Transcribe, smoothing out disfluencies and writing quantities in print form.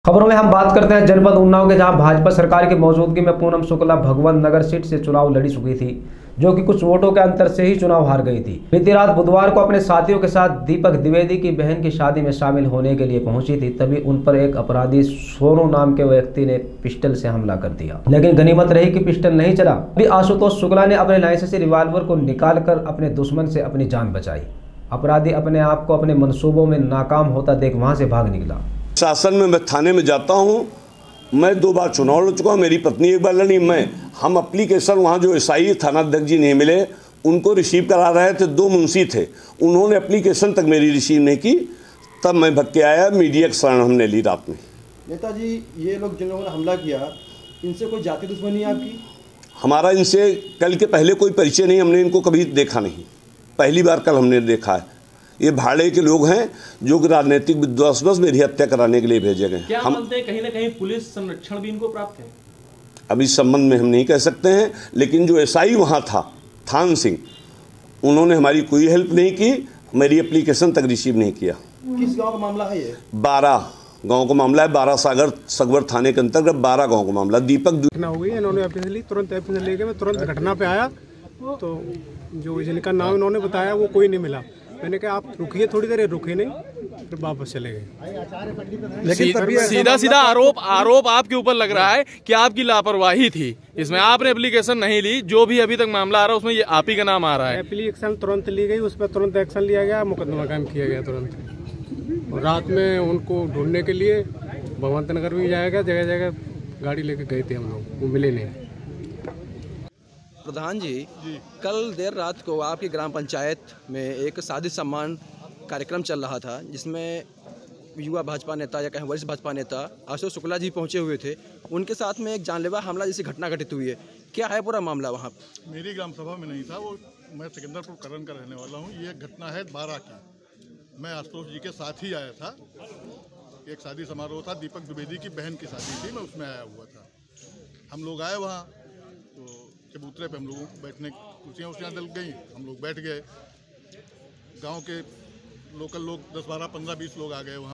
खबरों में हम बात करते हैं जनपद उन्नाव के, जहां भाजपा सरकार की मौजूदगी में पूनम शुक्ला भगवंत नगर सीट से चुनाव लड़ी चुकी थी, जो कि कुछ वोटों के अंतर से ही चुनाव हार गई थी। बीती रात बुधवार को अपने साथियों के साथ दीपक द्विवेदी की बहन की शादी में शामिल होने के लिए पहुंची थी, तभी उन पर एक अपराधी सोनू नाम के व्यक्ति ने पिस्टल से हमला कर दिया। लेकिन गनीमत रही कि पिस्टल नहीं चला। अभी आशुतोष शुक्ला ने अपने लाइसेंसी रिवॉल्वर को निकालकर अपने दुश्मन से अपनी जान बचाई। अपराधी अपने आप को अपने मंसूबों में नाकाम होता देख वहां से भाग निकला। शासन में मैं थाने में जाता हूँ, मैं 2 बार चुनाव लड़ चुका हूँ, मेरी पत्नी 1 बार लड़ी। हम एप्लीकेशन वहाँ जो एसआई थानाध्यक्ष जी नहीं मिले, उनको रिसीव करा रहे थे। 2 मुंशी थे, उन्होंने एप्लीकेशन तक मेरी रिसीव नहीं की। तब मैं भग के आया, मीडिया की शरण हमने ली रात में। नेताजी, ये लोग जिन लोगों ने हमला किया, इनसे कोई जाति दुश्मनी है आपकी? हमारा इनसे कल के पहले कोई परिचय नहीं, हमने इनको कभी देखा नहीं, पहली बार कल हमने देखा है। ये भाड़े के लोग हैं जो कि राजनीतिक विद्वेषवश मेरी हत्या कराने के लिए भेजे गए। क्या हम मानते हैं कहीं ना कहीं पुलिस संरक्षण भी इनको प्राप्त है? अभी इस संबंध में हम नहीं कह सकते हैं, लेकिन जो एसआई वहाँ था थान सिंह, उन्होंने हमारी कोई हेल्प नहीं की, मेरी एप्लीकेशन तक रिसीव नहीं किया। किस गांव का मामला है ये? 12 गांव का मामला है। 12 सागर सगवर थाने के अंतर्गत 12 गांव का मामला। दीपक घटना हो गई, इन्होंने तुरंत एफआईआर लेके मैं तुरंत घटना पे आया, तो जो जिनका नाम इन्होंने बताया वो कोई नहीं मिला। मैंने कहा आप रुकिए थोड़ी देर, रुके नहीं, फिर वापस चले गए। लेकिन सीधा आरोप आपके ऊपर लग रहा है कि आपकी लापरवाही थी, इसमें आपने एप्लीकेशन नहीं ली। जो भी अभी तक मामला आ रहा है उसमें ये आप ही का नाम आ रहा है। एप्लीकेशन तुरंत ली गई, उस पर तुरंत एक्शन लिया गया, मुकदमा कायम किया गया तुरंत। और रात में उनको ढूंढने के लिए भगवंत नगर भी जाया गया, जगह जगह गाड़ी लेके गए थे हम लोग, वो मिले नहीं। प्रधान जी, कल देर रात को आपकी ग्राम पंचायत में एक शादी सम्मान कार्यक्रम चल रहा था, जिसमें युवा भाजपा नेता या कहें वरिष्ठ भाजपा नेता आशुतोष शुक्ला जी पहुंचे हुए थे। उनके साथ में एक जानलेवा हमला जैसी घटना घटित हुई है। क्या है पूरा मामला वहां? मेरी ग्राम सभा में नहीं था वो, मैं सिकंदरपुर करण का रहने वाला हूँ। ये घटना है 12 की। मैं आशुतोष जी के साथ ही आया था। एक शादी समारोह था, दीपक द्विवेदी की बहन की शादी थी, मैं उसमें आया हुआ था। हम लोग आए वहाँ, तो चबूतरे पे हम लोगों को बैठने कुर्सियाँ डल गई, हम लोग बैठ गए। गांव के लोकल लोग 10, 12, 15, 20 लोग आ गए वहाँ।